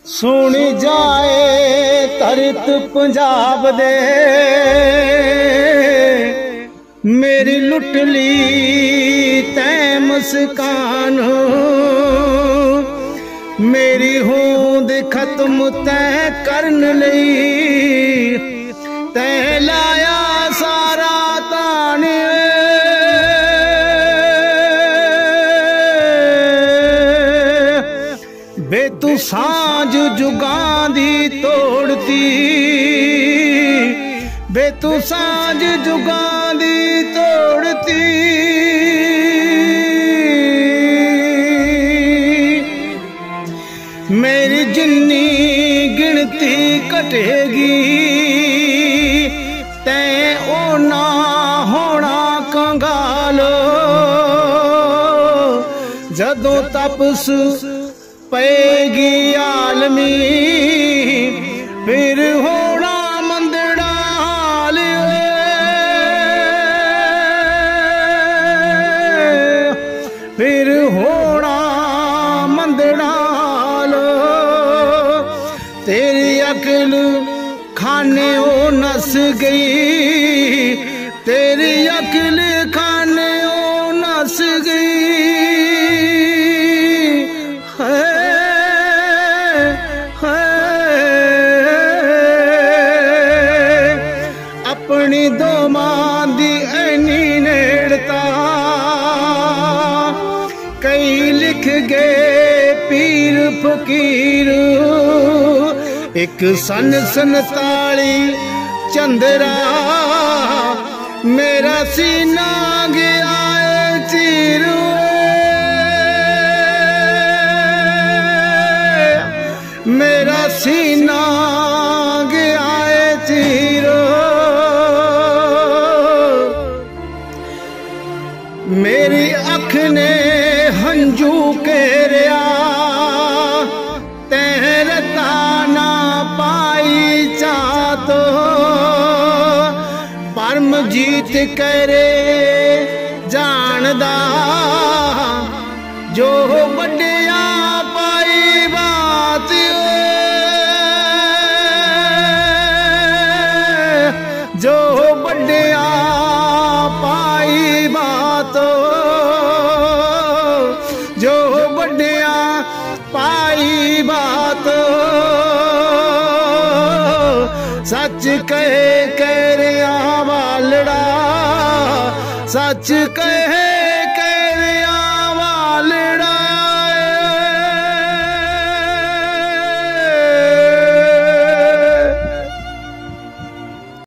सुन जाए धरत पंजाब दे मेरी लुट ली तै मुस्कान मेरी होंद खत्म तै करन लई तै लाया सारा तान बे तू सांझ जुगां दी तोड़ती बे तू सांझ जुगां दी तोड़ती मेरी जिन्नी गिनती घटेगी तैं ओना होना कंगालो जदों तपस पैगी आलमी फिर होना मंदड़ा हाल फिर होना मंदड़ा हाल तेरी अकल खाने ओ नस गई तेरी अकल खाने ओ नस गई अपनी दो मां दी ऐनी नेड़ता कई लिख गए पीर फकीर एक सन 47 चंद्रा मेरा सीना गया चीर मेरा सीना गया चीर मेरी अख ने हंजू केरिया तेरता ना पाई चातो परम जीत करे जानदा जो बड़िया पाई बात जो बड़िया पाई बात जो बड़िया पाई बात सच कहे वालड़ा सच कहे